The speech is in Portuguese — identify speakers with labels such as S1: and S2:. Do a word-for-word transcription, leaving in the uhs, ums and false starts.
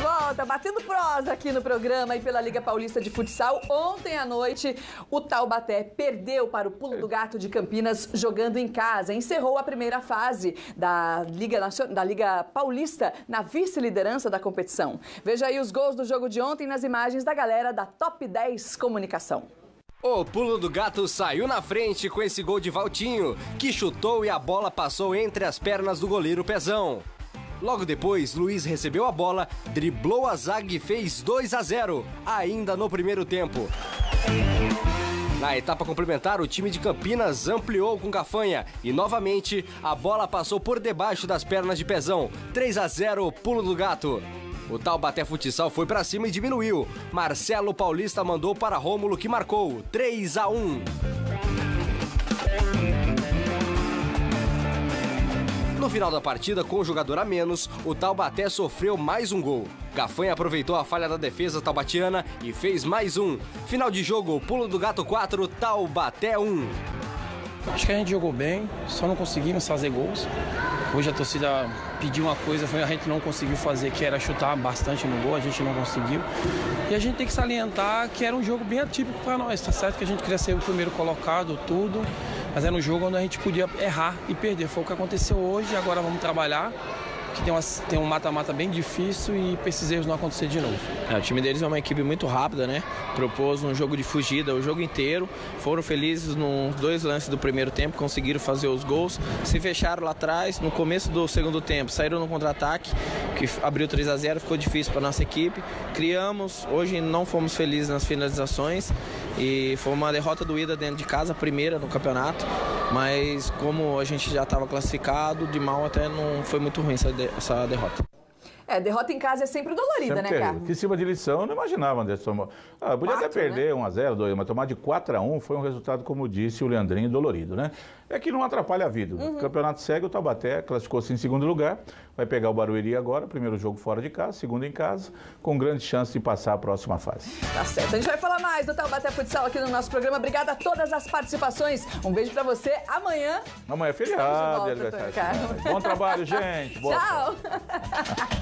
S1: volta, batendo prosa aqui no programa e pela Liga Paulista de Futsal. Ontem à noite, o Taubaté perdeu para o Pulo do Gato de Campinas jogando em casa. Encerrou a primeira fase da Liga, da Liga Paulista na vice-liderança da competição. Veja aí os gols do jogo de ontem nas imagens da galera da Top dez Comunicação.
S2: O Pulo do Gato saiu na frente com esse gol de Valtinho, que chutou e a bola passou entre as pernas do goleiro Pezão. Logo depois, Luiz recebeu a bola, driblou a zaga e fez dois a zero, ainda no primeiro tempo. Na etapa complementar, o time de Campinas ampliou com Gafanha e, novamente, a bola passou por debaixo das pernas de Pezão. três a zero, Pulo do Gato. O Taubaté Futsal foi pra cima e diminuiu. Marcelo Paulista mandou para Rômulo, que marcou três a um. No final da partida, com o jogador a menos, o Taubaté sofreu mais um gol. Gafanha aproveitou a falha da defesa taubatiana e fez mais um. Final de jogo, Pulo do Gato quatro, Taubaté um.
S3: Acho que a gente jogou bem, só não conseguimos fazer gols. Hoje a torcida pediu uma coisa, a gente não conseguiu fazer, que era chutar bastante no gol, a gente não conseguiu. E a gente tem que salientar que era um jogo bem atípico para nós, tá certo que a gente queria ser o primeiro colocado, tudo, mas era um jogo onde a gente podia errar e perder. Foi o que aconteceu hoje, agora vamos trabalhar, que tem, uma, tem um mata-mata bem difícil e para esses erros não acontecer de novo.
S4: É, o time deles é uma equipe muito rápida, né? Propôs um jogo de fugida o jogo inteiro, foram felizes nos dois lances do primeiro tempo, conseguiram fazer os gols, se fecharam lá atrás, no começo do segundo tempo, saíram no contra-ataque, que abriu três a zero, ficou difícil para nossa equipe, criamos, hoje não fomos felizes nas finalizações e foi uma derrota doída dentro de casa, a primeira no campeonato, mas como a gente já estava classificado, de mal até não foi muito ruim essa, de, essa derrota.
S1: É, derrota em casa é sempre dolorida,
S5: sempre
S1: né, cara?
S5: Que cima de lição, eu não imaginava, André. Ah, podia
S1: quatro,
S5: até perder
S1: né?
S5: um a zero, dois, mas tomar de quatro a um foi um resultado, como disse o Leandrinho, dolorido, né? É que não atrapalha a vida. Uhum. O campeonato segue, o Taubaté classificou-se em segundo lugar, vai pegar o Barueri agora, primeiro jogo fora de casa, segundo em casa, com grande chance de passar a próxima fase.
S1: Tá certo, a gente vai falar mais do Taubaté Futsal aqui no nosso programa. Obrigada a todas as participações. Um beijo pra você. Amanhã...
S5: Amanhã é feriado.
S1: Volta,
S5: Bom trabalho, gente. Boa
S1: Tchau.